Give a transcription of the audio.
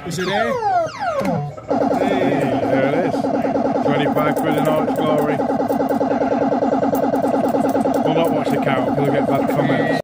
Is it here? Hey, there it is. 25 quid in all its glory. We'll not watch the count, we'll get bad comments.